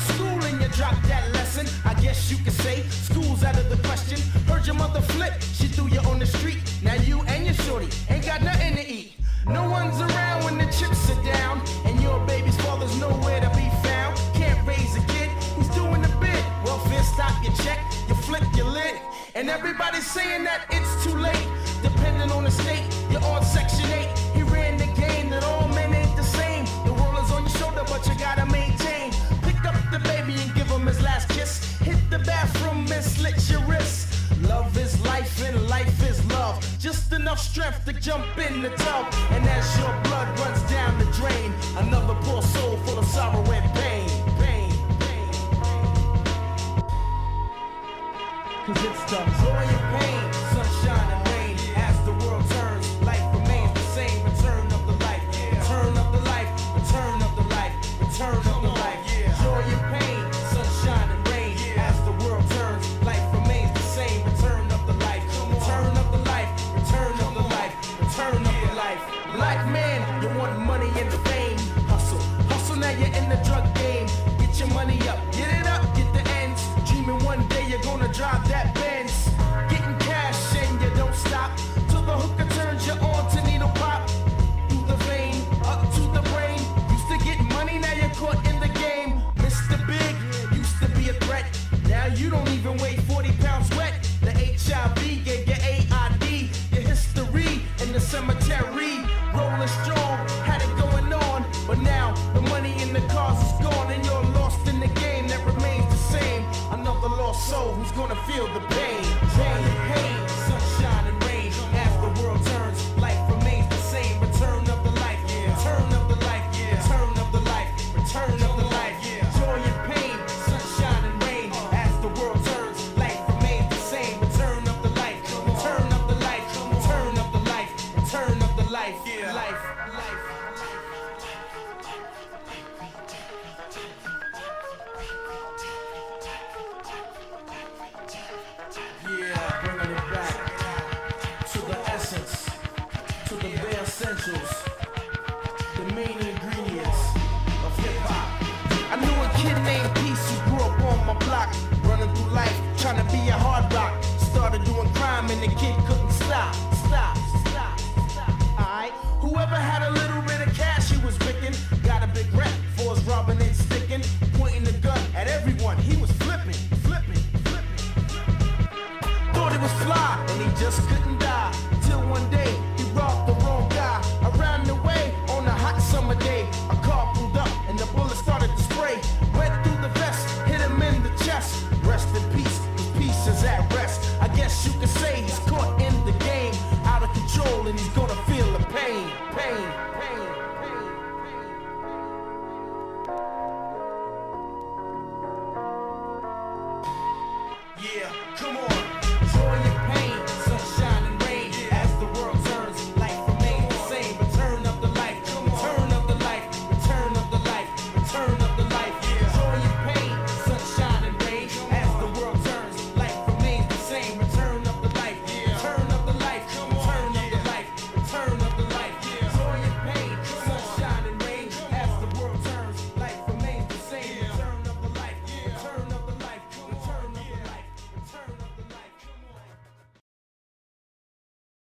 school and you dropped that lesson. I guess you could say school's out of the question. Heard your mother flip, she threw you on the street. Now you and your shorty ain't got nothing to eat. No one's around when the chips are down, and your baby's father's nowhere to be found. Can't raise a kid, he's doing the bid. Welfare stop, you check, you flip your lid, and everybody's saying that it's too late. Depending on the state, you're on Section 8. He ran the game that all men ain't the same. The world is on your shoulder, but you gotta maintain. Pick up the baby and give him his last kiss. Hit the bathroom and slit your wrists. Love is life and life is love. Just enough strength to jump in the tub. And as your blood runs down the drain, another poor soul full of sorrow and pain. Cause it's the joy and pain, sunshine and rain. As the world turns, life remains the same. Return of the life, return of the life, return of the life, return of the life. Joy and pain, sunshine and rain. As the world turns, life remains the same. Return of the life, return of the life, return of the life, return of the life. Black man, you want money and fame. Hustle, hustle, now you're in the drug game. Get your money up, get it up, get the ends. Dreaming one day you're gonna drive that Benz. Getting cash and you don't stop till the hooker turns you on to needle pop. Through the vein, up to the brain. Used to get money, now you're caught in the game. Mr. Big used to be a threat. Now you don't even weigh 40 pounds wet. The HIV gave you AID. Your history in the cemetery. Rolling strong, had it going on. But now the money in the cars is gone, and you're lost in the game that remains the same. Another lost soul who's gonna feel the